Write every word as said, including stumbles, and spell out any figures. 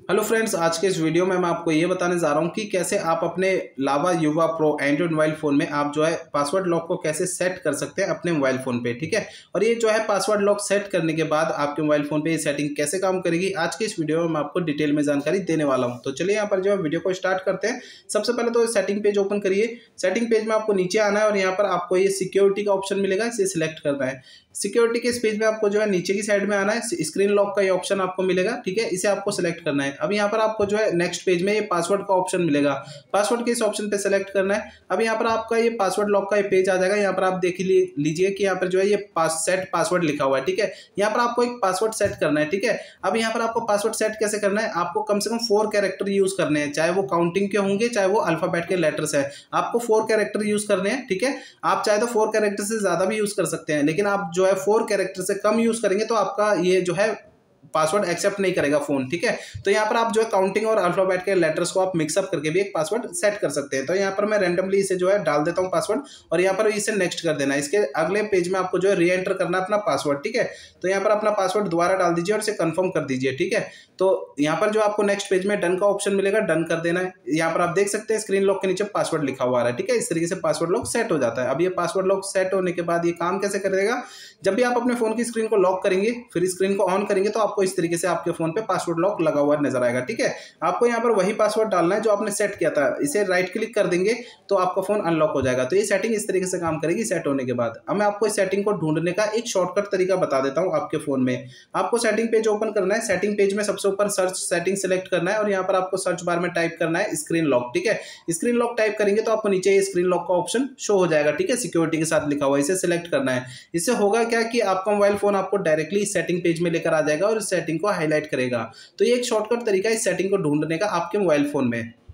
Hello friends, आज के इस वीडियो में मैं आपको ये बताने जा रहा हूँ कि कैसे आप अपने लावा युवा प्रो एंड्रॉइड मोबाइल फ़ोन में आप जो है पासवर्ड लॉक को कैसे सेट कर सकते हैं अपने मोबाइल फ़ोन पे। ठीक है, और ये जो है पासवर्ड लॉक सेट करने के बाद आपके मोबाइल फ़ोन पे ये सेटिंग कैसे काम करेगी, आज के इस वीडियो में मैं आपको डिटेल में जानकारी देने वाला हूँ। तो चलिए यहाँ पर जो है वीडियो को स्टार्ट करते हैं। सबसे पहले तो सेटिंग पेज ओपन करिए। सेटिंग पेज में आपको नीचे आना है और यहाँ पर आपको ये सिक्योरिटी का ऑप्शन मिलेगा, इसे सिलेक्ट करना है। सिक्योरिटी के इस पेज में आपको जो है नीचे की साइड में आना है, स्क्रीन लॉक का ये ऑप्शन आपको मिलेगा। ठीक है, इसे आपको सिलेक्ट करना है। अब यहाँ पर आपको जो है नेक्स्ट पेज में ये पासवर्ड का ऑप्शन मिलेगा, पासवर्ड के इस ऑप्शन पे सेलेक्ट करना है। अब यहाँ पर आपका ये पासवर्ड लॉक का ये पेज आ जाएगा। यहाँ पर आप देख लीजिए कि यहाँ पर जो है ये पास सेट पासवर्ड लिखा हुआ है। ठीक है, यहाँ पर आपको एक पासवर्ड सेट करना है। ठीक है, अब यहाँ पर आपको पासवर्ड सेट कैसे करना है, आपको कम से कम फोर कैरेक्टर यूज करने हैं, चाहे वो काउंटिंग के होंगे चाहे वो अल्फाबेट के लेटर्स है, आपको फोर कैरेक्टर यूज करने हैं। ठीक है, आप चाहे तो फोर कैरेक्टर से ज्यादा भी यूज कर सकते हैं, लेकिन आप जो है फोर कैरेक्टर से कम यूज करेंगे तो आपका ये जो है पासवर्ड एक्सेप्ट नहीं करेगा फोन। ठीक है, तो यहाँ पर आप जो है काउंटिंग और अल्फाबेट के लेटर्स को आप मिक्सअप करके भी एक पासवर्ड सेट कर सकते हैं। तो यहाँ पर मैं रैंडमली इसे जो है डाल देता हूँ पासवर्ड, और यहाँ पर इसे नेक्स्ट कर देना है। इसके अगले पेज में आपको जो है री एंटर करना है अपना पासवर्ड। ठीक है, तो यहाँ पर अपना पासवर्ड दोबारा डाल दीजिए और इसे कंफर्म कर दीजिए। ठीक है, तो यहाँ पर जो आपको नेक्स्ट पेज में डन का ऑप्शन मिलेगा, डन कर देना है। यहाँ पर आप देख सकते हैं स्क्रीन लॉक के नीचे पासवर्ड लिखा हुआ है। ठीक है, इस तरीके से पासवर्ड लॉक सेट हो जाता है। अब ये पासवर्ड लॉक सेट होने के बाद ये काम कैसे करेगा, जब भी आप अपने फोन की स्क्रीन को लॉक करेंगे फिर स्क्रीन को ऑन करेंगे तो आपको इस तरीके से आपके फोन पे पासवर्ड लॉक लगा हुआ नजर आएगा। ठीक है, आपको यहाँ पर वही पासवर्ड डालना है जो आपने सेट किया था। इसे राइट क्लिक कर देंगे तो आपका फोन अनलॉक हो जाएगा। तो ये सेटिंग इस तरीके से काम करेगी सेट होने के बाद। अब मैं आपको इस सेटिंग को ढूंढने का एक शॉर्टकट तरीका बता देता हूँ। आपके फोन में आपको सेटिंग पेज ओपन करना है। सेटिंग पेज में सबसे ऊपर सर्च सेटिंग सेलेक्ट करना है और यहाँ पर आपको सर्च बार में टाइप करना है स्क्रीन लॉक। ठीक है, स्क्रीन लॉक टाइप करेंगे तो आपको नीचे ये स्क्रीन लॉक का ऑप्शन शो हो जाएगा। ठीक है, सिक्योरिटी के साथ लिखा हुआ है, इसे सिलेक्ट करना है। इससे होगा क्या कि आपका मोबाइल फोन आपको डायरेक्टली सेटिंग पेज में लेकर आ जाएगा और इस सेटिंग को हाईलाइट करेगा। तो ये एक शॉर्टकट तरीका है इस सेटिंग को ढूंढने का आपके मोबाइल फोन में।